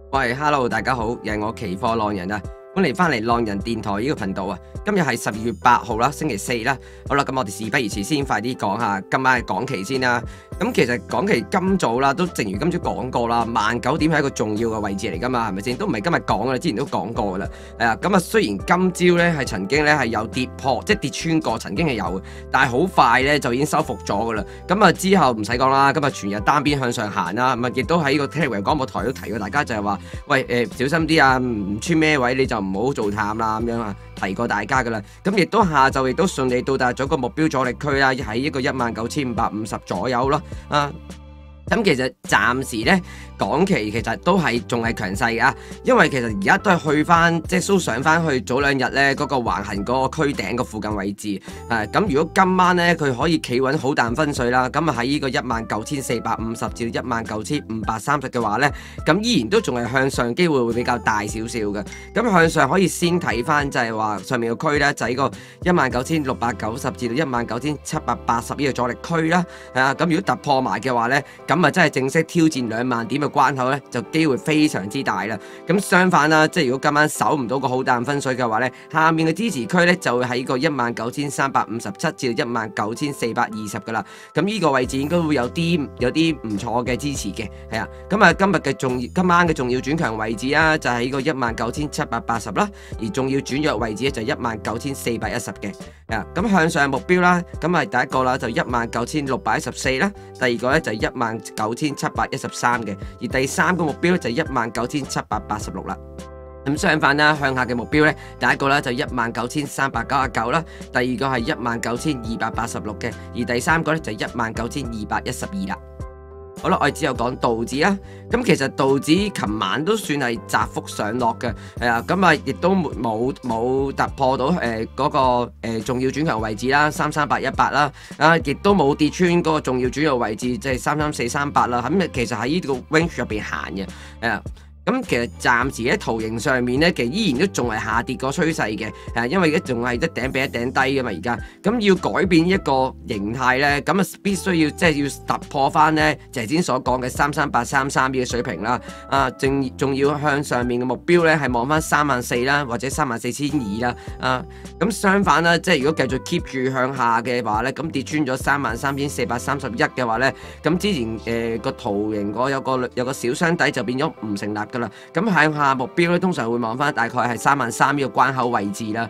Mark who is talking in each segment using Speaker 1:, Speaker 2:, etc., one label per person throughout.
Speaker 1: 喂，Hello，大家好，又係我期貨浪人啊，歡迎翻嚟浪人電台呢個頻道啊。今日係12月8號啦，星期四啦。好啦，咁我哋事不宜遲，先快啲講下今晚嘅港期先啦。咁其實港期今早啦，都正如今朝講過啦，19,000點係一個重要嘅位置嚟噶嘛，係咪先？都唔係今日講噶啦，之前都講過噶啦。係啊，咁啊雖然今朝咧係曾經咧係有跌破，即係跌穿過，曾經係有嘅，但係好快咧就已經收復咗噶啦。咁啊之後唔使講啦，今日全日單邊向上行啦，咁啊亦都喺個 Telegram 廣播台都提過大家就係話，喂小心啲啊，唔穿咩位你就唔好做淡啦咁樣啊，提過大家噶啦。咁亦都下晝亦都順利到達咗個目標阻力區啦，喺一個19,550左右咯。咁其實暫時咧，港期其實都係仲係強勢㗎，因為其實而家都係去翻，即係都上翻去早兩日咧嗰個橫行嗰個區頂個附近位置。咁如果今晚咧佢可以企穩好彈分水啦，咁啊喺呢個19,450至到19,530嘅話咧，咁依然都仲係向上機會會比較大少少嘅。咁向上可以先睇翻就係話上面個區咧就係個19,690至到19,780呢個阻力區啦。咁如果突破埋嘅話咧，咁啊真係正式挑戰2萬點嘅關口咧，就機會非常之大啦。咁相反啦，即係如果今晚守唔到個好彈分水嘅話咧，下面嘅支持區咧就會喺個19,357至到19,420噶啦。咁呢個位置應該會有啲唔錯嘅支持嘅，係啊。咁啊今晚嘅重要轉強位置啊，就係呢個19,780啦，而重要轉弱位置咧就19,410嘅。咁向上目標啦，咁係第一個啦就19,614啦，第二個咧就19,713嘅，而第三個目標咧就19,786啦。咁相反啦，向下嘅目標咧，第一個咧就19,399啦，第二個係19,286嘅，而第三個咧就19,212啦。好啦，我哋之後講道指啦。咁其實道指琴晚都算係窄幅上落嘅，咁啊亦都冇突破到嗰個重要轉強位置啦，33818啦，亦都冇跌穿嗰個重要轉弱位置，即係33438啦。咁其實喺呢個 range 入邊行嘅，咁其實暫時喺圖形上面咧，其實依然都仲係下跌個趨勢嘅，因為而家仲係一頂比一頂低噶嘛，而家咁要改變一個形態咧，咁啊必須要即係要突破翻咧，就係先所講嘅33833呢個水平啦，仲要向上面嘅目標咧係望翻34,000啦，或者34,200啦，咁相反啦，即係如果繼續 keep 住向下嘅話咧，咁跌穿咗33,431嘅話咧，咁之前個圖形有個小箱底就變咗唔成立㗎。咁向下目標咧，通常會望翻大概係33,000呢個關口位置啦。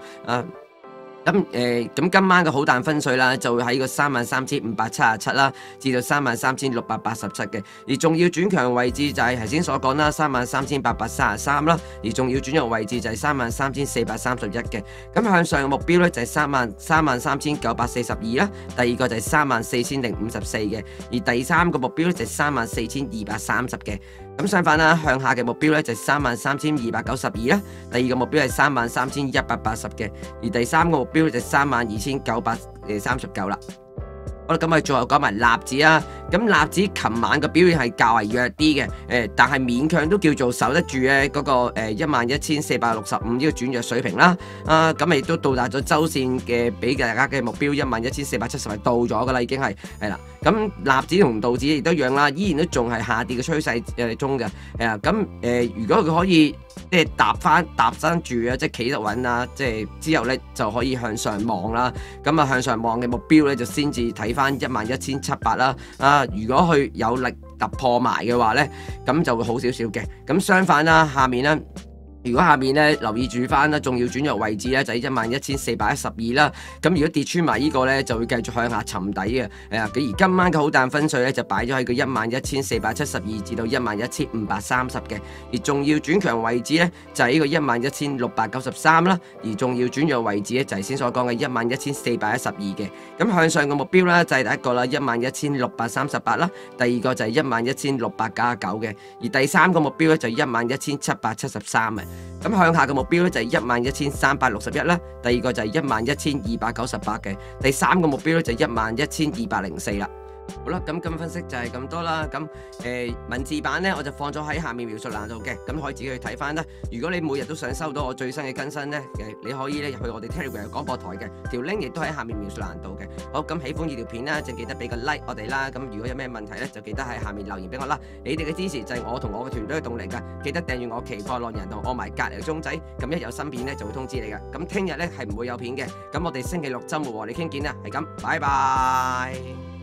Speaker 1: 咁今晚嘅好彈分水啦，就會喺個33,577啦，至到33,687嘅。而重要轉強位置就係頭先所講啦，33,833啦。而重要轉弱位置就係33,431嘅。咁向上嘅目標咧就係33,942啦。第二個就係34,054嘅。而第三個目標咧就係34,230嘅。咁相反啦，向下嘅目標咧就係33,292啦。第二個目標係33,180嘅。而第三個目標就32,939啦。好啦，咁我哋最後講埋納指啦。咁納指琴晚嘅表現係較為弱啲嘅，但係勉強都叫做守得住咧嗰個11,465呢個轉弱水平啦。咁亦都到達咗周線嘅俾大家嘅目標11,470係到咗噶啦，已經係啦。咁納指同道指亦都一樣啦，依然都仲係下跌嘅趨勢中嘅。如果佢可以即係搭翻住啊，即係企得穩啊，即係之後咧就可以向上望啦。咁向上望嘅目標咧就先至睇翻11,700啦。如果佢有力突破埋嘅話咧，咁就會好少少嘅。咁相反啦，如果下面咧留意住翻啦，重要轉弱位置咧就喺11,412啦。咁如果跌穿埋呢個咧，就會繼續向下沉底嘅。而今晚嘅好彈分水咧就擺咗喺個11,472至到11,530嘅。而重要轉強位置咧就係呢個11,693啦。而重要轉弱位置咧就係先所講嘅11,412嘅。咁向上嘅目標咧就係第一個啦，11,638啦。第二個就係11,699嘅。而第三個目標咧就係11,773嘅。咁向下嘅目標咧就係11,361啦，第二個就係11,298嘅，第三個目標咧就係11,204啦。 好啦，咁今日分析就係咁多啦。咁文字版呢，我就放咗喺下面描述欄度嘅，咁可以自己去睇翻啦。如果你每日都想收到我最新嘅更新呢，你可以咧入去我哋 Telegram 廣播台嘅條 link，亦都喺下面描述欄度嘅。好，咁喜歡呢條片啦，就記得俾個 like 我哋啦。咁如果有咩問題呢，就記得喺下面留言俾我啦。你哋嘅支持就係我同我嘅團隊嘅動力㗎。記得訂閱我奇貨浪人同我埋隔離嘅鐘仔，咁一有新片呢，就會通知你㗎。咁聽日呢，係唔會有片嘅。咁我哋星期六週末和你傾見啦，係咁，拜拜。